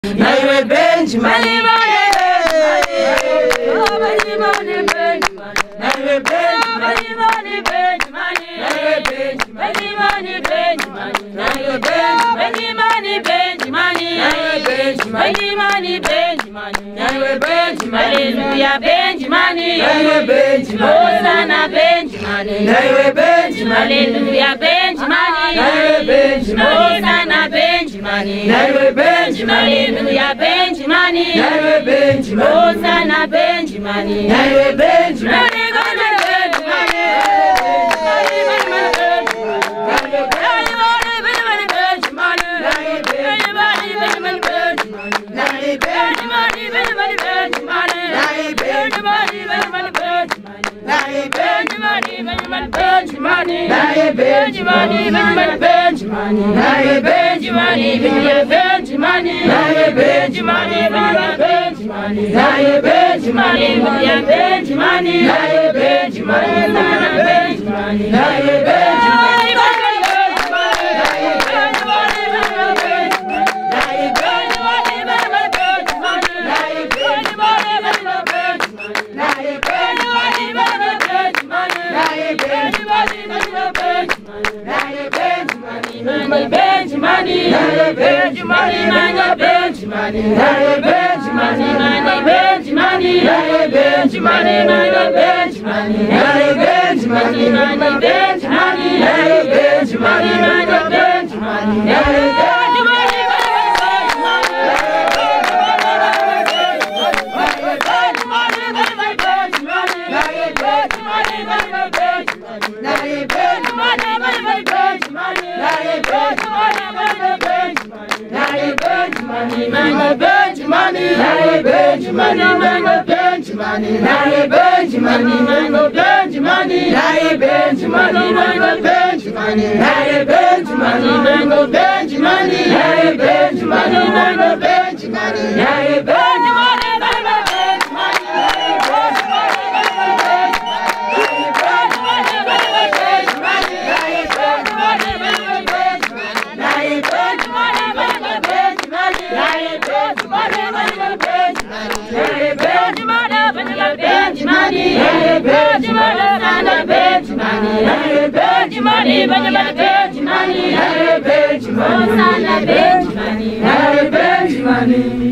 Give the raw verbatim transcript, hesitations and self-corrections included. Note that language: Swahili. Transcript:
Naiwe Benjamin, Naiwe Benjamin, Naiwe Hallelujah Benjamin, Naiwe Benjamin, Hosanna Benjamin, Naiwe Benjamin, Hallelujah Benjamin, Naiwe Benjamin, Hosanna Benjamin, Naiwe Benjamin, Hallelujah Benjamin, Naiwe Benjamin, Hosanna Benjamin, Naiwe Benjamin. Benjamin,